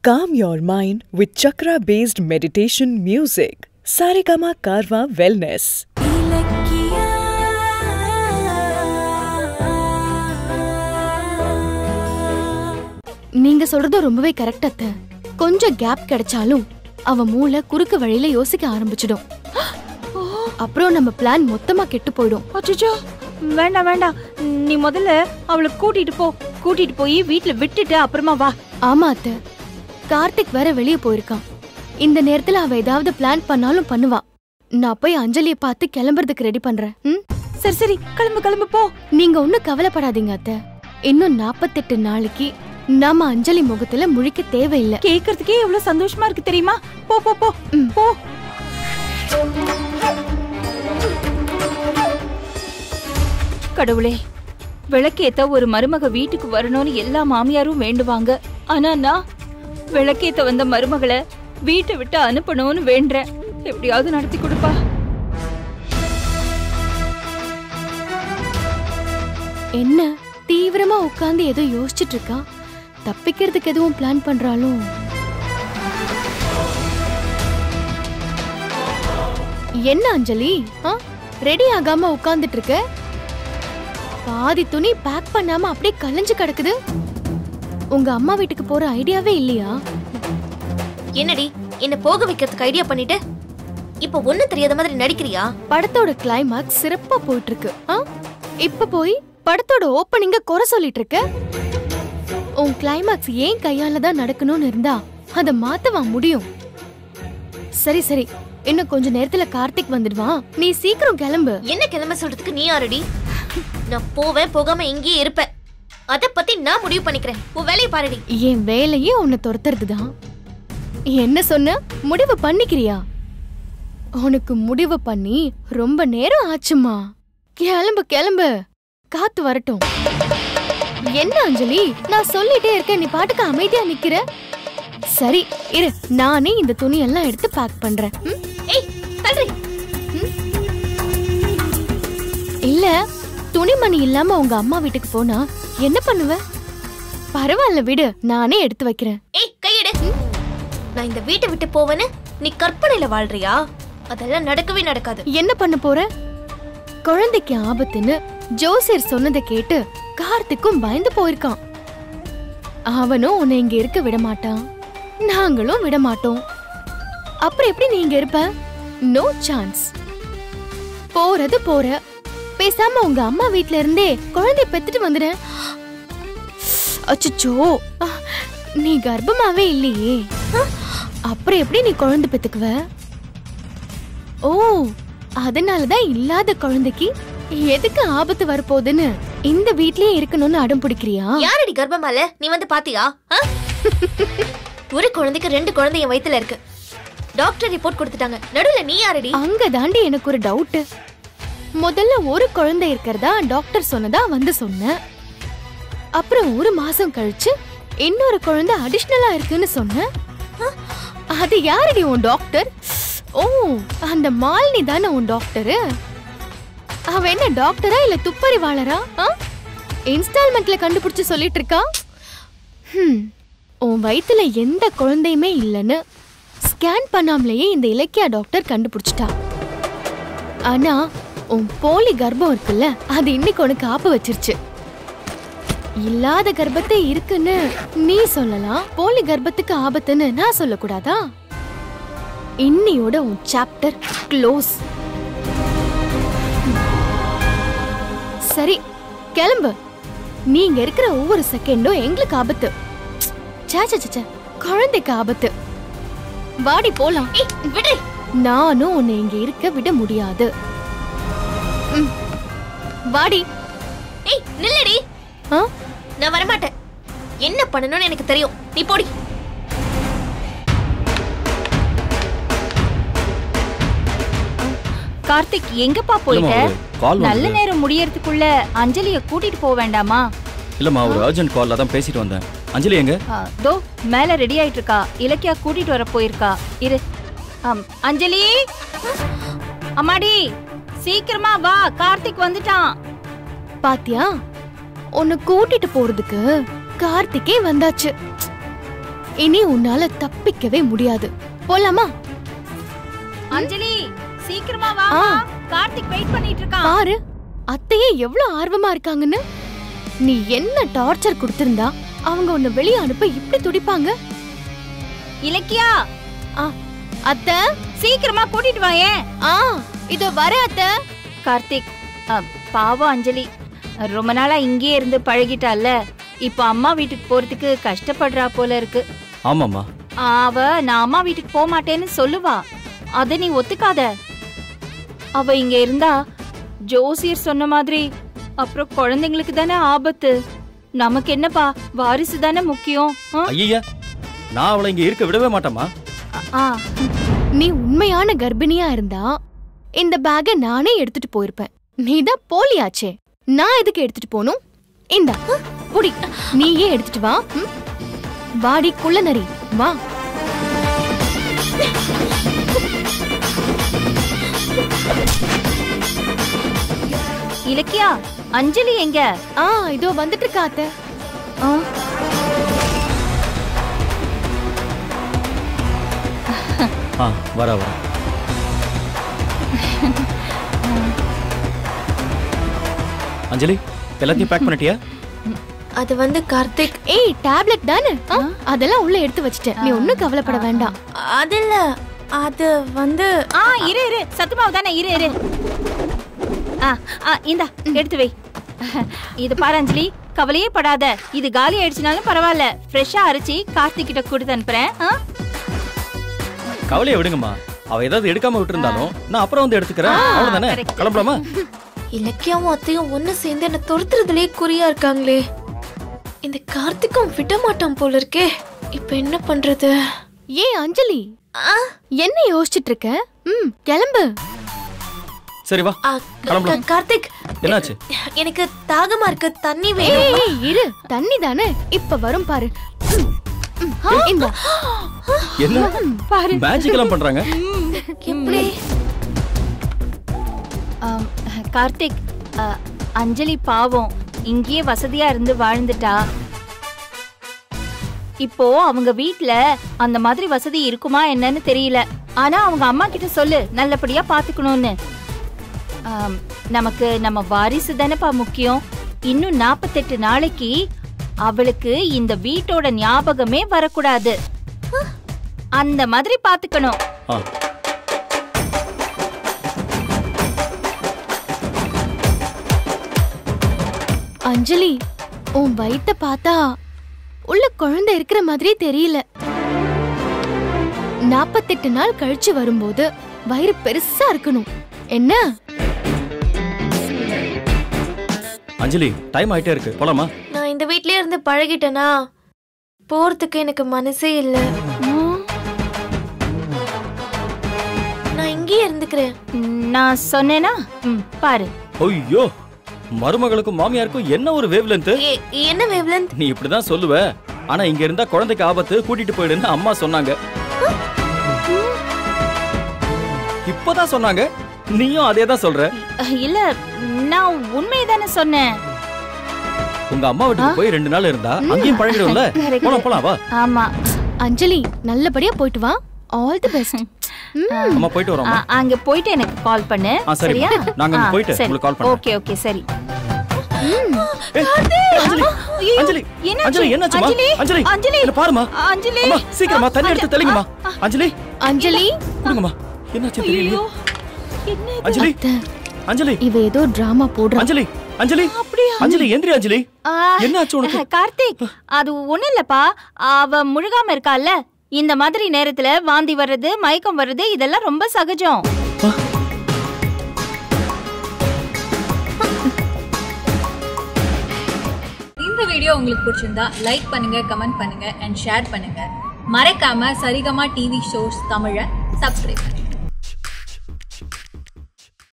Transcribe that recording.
Calm your mind with chakra-based meditation music. Saregama Karva Wellness. Ilakkiya. நீங்க சொல்றது ரொம்பவே correct அத்தை. கொஞ்சம் கேப் கிடைச்சாலும் அவ மூளை குறுக்கு வழியில யோசிக்க ஆரம்பிச்சிடும். அப்புறம் நம்ம பிளான் மொத்தமா கெட்டு போயிடும். அச்சச்சோ, வேண்டாம் வேண்டாம். நீ முதல்ல அவளை கூட்டிட்டு போய் வீட்டுல விட்டுட்டு அப்புறமா வா. ஆமா அத்தை, கார்த்திக் வேற வெளியே போயிருக்கான். இந்த நேரத்துல அவ ஏதாவது பிளான் பண்ணாலும் பண்ணுவா. நான் போய் அஞ்சலியை பார்த்து கிளம்புறதுக்கு ரெடி பண்றேன். சரி சரி, கிளம்பு போ. நீங்க ஒன்னும் கவலைப்படாதீங்க அத்தை. இன்னும் 48 நாளைக்கு நாம அஞ்சலி முகத்துல முழிக்க தேவையில்லை. கேக்குறதுக்கே எவ்வளவு சந்தோஷமா இருக்கு தெரியுமா? போ போ போ போ. கடவுளே, விளக்கேத்த ஒரு மருமக வீட்டுக்கு வரணும்னு எல்லா மாமியாரும் வேண்டுவாங்க. ஆனா நான் விளக்கேத்த வந்த மருமகளை வீட்டை விட்டு அனுப்பணும்னு வேண்டேன். எப்படியாவது நடத்தி கொடுப்பா. என்ன தீவிரமா உட்கார்ந்து ஏதோ யோசிச்சுட்டு இருக்கா? தப்பிக்கிறதுக்கு எதுவும் பிளான் பண்றாலும்? என்ன அஞ்சலி, ரெடி ஆகாம உட்கார்ந்துட்டு இருக்க? பாதி துணி பேக் பண்ணாம அப்படியே கலைஞ்சு கிடக்குது. உங்க அம்மா வீட்டுக்கு போற ஐடியாவே இல்லையா? என்னடி, என்ன போக வைக்கிறதுக்கு ஐடியா பண்ணிட்டு இப்ப ஒண்ணு தெரியாத மாதிரி நடிக்கிறியா? படத்தோட கிளைமாக்ஸ் சிறப்பா போயிட்டு இருக்கு. இப்ப போய் படத்தோட ஓப்பனிங்க குறை சொல்லிட்டு இருக்க. உன் கிளைமாக்ஸ் ஏன் கையால தான் நடக்கணும்னு இருந்தா அத மாத்தவா முடியும்? சரி சரி, இன்னும் கொஞ்ச நேரத்துல கார்த்திக் வந்துடுவான். நீ சீக்கிரம் கிளம்பு. என்ன கிளம்ப சொல்றதுக்கு நீ யாரடி? நான் போவேன், போகாம இங்கேயே இருப்பேன். அத பத்தி நான் முடிவு பண்ணிக்கிறேன். உன் வேலையை பாருடி. என் வேலையே உன்னை துரத்துறதுதான். என்ன சொன்ன? முடிவு பண்ணிக்கிறியா? உனக்கு முடிவு பண்ணி ரொம்ப நேரம் ஆச்சுமா. கிளம்பு கிளம்பு, காத்து வரட்டும். என்ன அஞ்சலி, நான் சொல்லிட்டே இருக்கேன், நீ பாட்டுக்கு அமைதியா நிக்கிற. சரி இரு, நானே இந்த துணி எல்லாம் எடுத்து பேக் பண்றேன். இல்ல, துணிமணி இல்லாம உங்க அம்மா வீட்டுக்கு போனா என்ன பண்ணுவ? பரவாயில்ல விடு, நானே எடுத்து வைக்கிறேன். கையெடு. நான் இந்த வீட்டை விட்டு போவேன்னு நீ கற்பனையில வாழ்றியா? அதெல்லாம் நடக்கவே நடக்காது. என்ன பண்ண போற? குழந்தைக்கு ஆபத்துன்னு ஜோசியர் சொன்னதை கேட்டு கார்த்திக்கும் பயந்து போயிருக்கான். அவனும் உன்னை இங்க இருக்க விட மாட்டான், நாங்களும் விட மாட்டோம். அப்புறம் எப்படி நீ இங்க இருப்ப? No chance. போறது போற, பேசாம உங்க அம்மா வீட்ல இருந்தே குழந்தை பெத்துட்டு வந்துடு. அச்சச்சோ, நீ கர்ப்பமாவே இல்லையே, அப்புறம் எப்படி நீ குழந்தை பெத்துக்குவ? ஓ, அதனாலதான் இல்லாத குழந்தைக்கு எதுக்கு ஆபத்து வரப்போகுதுன்னு இந்த வீட்லயே இருக்கணும்னு அடம் பிடிக்கிறியா? யாரடி கர்ப்பமால? நீ வந்து பாத்தியா? ஒரு குழந்தைக்கு 2 குழந்தை என் வயித்துல இருக்கு. டாக்டர் ரிப்போர்ட் கொடுத்துட்டாங்க. நடுவுல நீ யாரடி? அங்க தாண்டி எனக்கு ஒரு டவுட். முதல்ல ஒரு குழந்தை இருக்கிறதா டாக்டர் சொன்னதா வந்து சொன்ன. அப்புறம் 1 மாசம் கழிச்சு இன்னொரு குழந்தை அடிஷனலா இருக்குன்னு சொன்ன. அது யாரடி உன் டாக்டர்? ஓ, அந்த மாலினி தானே உன் டாக்டரு. அவ என்ன டாக்டரா இல்ல துப்பறிவாளரா? இன்ஸ்டால்மெண்ட்ல கண்டுபிடிச்சு சொல்லிட்டு இருக்கா. உன் வயித்துல எந்த குழந்தையுமே இல்லைன்னு ஸ்கேன் பண்ணாமலேயே இந்த இலக்கியா டாக்டர் கண்டுபிடிச்சிட்டா. ஆனா உன் போலி கர்ப்பம் இருக்குல்ல, அது இன்னைக்கு உனக்கு ஆப்பு வச்சிருச்சு. இல்லாத கர்ப்பத்தை இருக்குன்னு நீ சொல்லலாம், போலி கர்ப்பத்துக்கு ஆபத்துன்னு நான் சொல்லக்கூடாதா? இன்னையோட உன் சாப்டர் க்ளோஸ். சரி கிளம்பு. நீங்க இருக்கிற ஒவ்வொரு செகண்டும் எங்களுக்கு ஆபத்து. குழந்தைக்கு ஆபத்து. வாடி போலாம். நானும் உன்னை இங்க இருக்க விட முடியாது. வாடி. நில்லடி. நான் வரமாட்டேன். என்ன பண்ணணும்னு எனக்கு தெரியும். நீ போடி. கார்த்திக், எங்கப்பா போயிட்ட? நல்ல நேரம் முடியறதுக்குள்ள அஞ்சலிய கூட்டிட்டு போக வேண்டாமா? இல்லம்மா, ஒரு அர்ஜென்ட் கால்ல தான் பேசிட்டு வந்தேன். அஞ்சலி எங்க? தோ மேல ரெடி ஆயிட்டு இருக்கா. இலக்கியா கூட்டிட்டு வர போயிருக்கா. இரு. அஞ்சலி, அம்மாடி சீக்கிரமா வா, கார்த்திக் வந்துட்டான். பாத்தியா, உன்னை கூட்டிட்டு போறதுக்கு கார்த்திகே வந்தாச்சு. இனி உன்னால தப்பிக்கவே முடியாது. போலாமா? அஞ்சலி சீக்கிரமா வா, கார்த்திக் வெயிட் பண்ணிட்டு இருக்கான். பாரு அத்தையே எவ்வளவு ஆர்வமா இருக்காங்கன்னு. நீ என்ன டார்ச்சர் கொடுத்திருந்தா அவங்க உன்னை வெளியே அனுப்ப இப்படி துடிப்பாங்க? இலக்கியா, அத்தை சீக்கிரமா கூட்டிட்டு வாயே. இதோ வர அத்தை. கார்த்திக், பாவம் அஞ்சலி ரொம்ப நாளா இங்கேயே இருந்து பழகிட்டால, இப்ப அம்மா வீட்டுக்கு போறதுக்கு கஷ்டப்படுறா போல இருக்கு. ஆமாம்மா. அவ நான் அம்மா வீட்டுக்கு போக மாட்டேன்னு சொல்லுவா, அத நீ ஒத்துக்காத. அவ இங்க இருந்தா ஜோசியர் சொன்ன மாதிரி அப்புறம் குழந்தைங்களுக்கு தானே ஆபத்து. நமக்கு என்னப்பா, வாரிசு தானே முக்கியம். ஐயா, நான் அவளை இங்க இருக்க விடவே மாட்டேமா. நீ உண்மையான கர்ப்பிணியா இருந்தா இந்த பேக்கை நானே எடுத்துட்டு போயிருப்பேன். நீதான் போலியாச்சே, நான் எதுக்கு எடுத்துட்டு போனும்? இந்தா புடி, நீயே எடுத்துட்டு வா. வாடி குள்ள நரி, வா. இலக்கியா, அஞ்சலி எங்க? இதோ வந்துட்டு இருக்கா அத்தை. வர. அஞ்சலி, எல்லாத்தையும் பேக் பண்ணிட்டியா? அது வந்து கார்த்திக், டேப்லெட் தானே, அதெல்லாம் உள்ள எடுத்து வச்சிட்டேன். நீ ஒண்ணும் கவலைப்பட வேண்டாம். அது இல்ல, அது வந்து இரு சத்துமாவு தானே, இரு. இந்தா எடுத்து வை. இது பாரு அஞ்சலி, கவலையே படாத. இது காலி ஆயிடுச்சுனாலும் பரவாயில்ல, ஃப்ரெஷ்ஷா அரைச்சி கார்த்திக் கிட்ட கொடுத்து அனுப்புறேன். கவலையை விடுங்கம்மா, அவ ஏதாவது எடுக்காம விட்டுருந்தாலும் நான் அப்புறம் வந்து எடுத்துக்கிறேன். அவ்வளவுதானே, கிளம்பலாமா? இலக்கியாவும் அத்தையும் ஒண்ணு சேர்ந்து என்ன துரத்துறதுலயே குறியா இருக்காங்களே. இந்த கார்த்திக்கும் விட மாட்டான் போல இருக்கே. இப்ப என்ன பண்றது? அஞ்சலி, என்ன யோசிச்சுட்டு இருக்க? கிளம்பு. சரி வா, கிளம்பலாம். கார்த்திக், என்னாச்சு? எனக்கு தாகமா இருக்கு, தண்ணி வேணும். இரு, தண்ணி தானே இப்ப வரும் பாரு. என்ன பாரு, மேஜிக் எல்லாம் பண்றாங்க. எப்படி? கார்த்திக், அஞ்சலி பாவம் இங்கேயே வசதியா இருந்து வாழ்ந்துட்டா. இப்போ அவங்க வீட்ல அந்த மாதிரி வசதி இருக்குமா என்னன்னு தெரியல. ஆனா அவங்க அம்மா கிட்ட சொல்லு, நல்லபடியா பாத்துக்கணும்னு. நமக்கு நம்ம வாரிசு தானேப்பா முக்கியம். இன்னும் 48 நாளைக்கு அவளுக்கு இந்த வீட்டோட ஞாபகமே வரக்கூடாது. அந்த மாதிரி பாத்துக்கணும். அஞ்சலி, உன் வயித்த பார்த்தா உள்ள குழந்தை இருக்கிற மாதிரியே தெரியல. 48 நாள் கழிச்சு வரும்போது வயிறு பெருசா இருக்கணும். என்ன அஞ்சலி, டைம் ஆயிட்டே இருக்கு, போலாமா? நான் இந்த வீட்லயே இருந்து பழகிட்டேனா, போறதுக்கு எனக்கு மனசே இல்ல. நான் இங்கேயே இருந்துக்கிறேன். நான் சொன்னேனா பாரு. ஐயோ, மருமகளுக்கும் மாமியாருக்கும் என்ன ஒரு வேவ்லென்த். என்ன வேவ்லென்த்? நீ இப்படிதான் சொல்லுவ, ஆனா இங்க இருந்தா குழந்தைக்கு ஆபத்து, கூட்டிட்டு போயிடுன்னு அம்மா சொன்னாங்க. இப்பதான் சொன்னாங்க, நீயும் அதே தான் சொல்ற. இல்ல, நான் உண்மைதானே சொன்னேன். உங்க அம்மா வீட்டுக்கு போய் 2 நாள் இருந்தா அங்கேயும் பழகிடும்ல. போலாம் வா. ஆமா அஞ்சலி, நல்லபடியா போயிட்டு வா. All the best. அம்மா போயிட்டு வரோம். அங்க போயிட்டு எனக்கு கால் பண்ணு. சரியா? நாங்க அங்க போயிட்டு உங்களுக்கு கால் பண்றோம். ஓகே சரி. அஞ்சலி, அஞ்சலி என்னாச்சுமா? அஞ்சலி, அஞ்சலி இத பாருமா. அஞ்சலி, அம்மா சீக்கிரமா தண்ணி எடுத்து தெளிங்கம்மா. அஞ்சலி, அஞ்சலி குடுங்கம்மா. என்னாச்சு தெரியல. அஞ்சலி, அஞ்சலி இவ ஏதோ டிராமா போடுறா. அஞ்சலி, அஞ்சலி, அஞ்சலி எந்திரி. அஞ்சலி, என்னாச்சு உனக்கு? கார்த்திக், அது ஒண்ணு இல்லப்பா, அவ முழுகாம இருக்கால, இந்த மாதிரி நேரத்துல வாந்தி வர்றது, மயக்கம் வர்றது, இதெல்லாம் ரொம்ப சகஜம். இந்த வீடியோ உங்களுக்கு பிடிச்சிருந்தா லைக் பண்ணுங்க, கமெண்ட் பண்ணுங்க அண்ட் ஷேர் பண்ணுங்க. மறக்காம சரிகமா டிவி ஷோஸ் தமிழை சப்ஸ்கிரைப் பண்ணுங்க.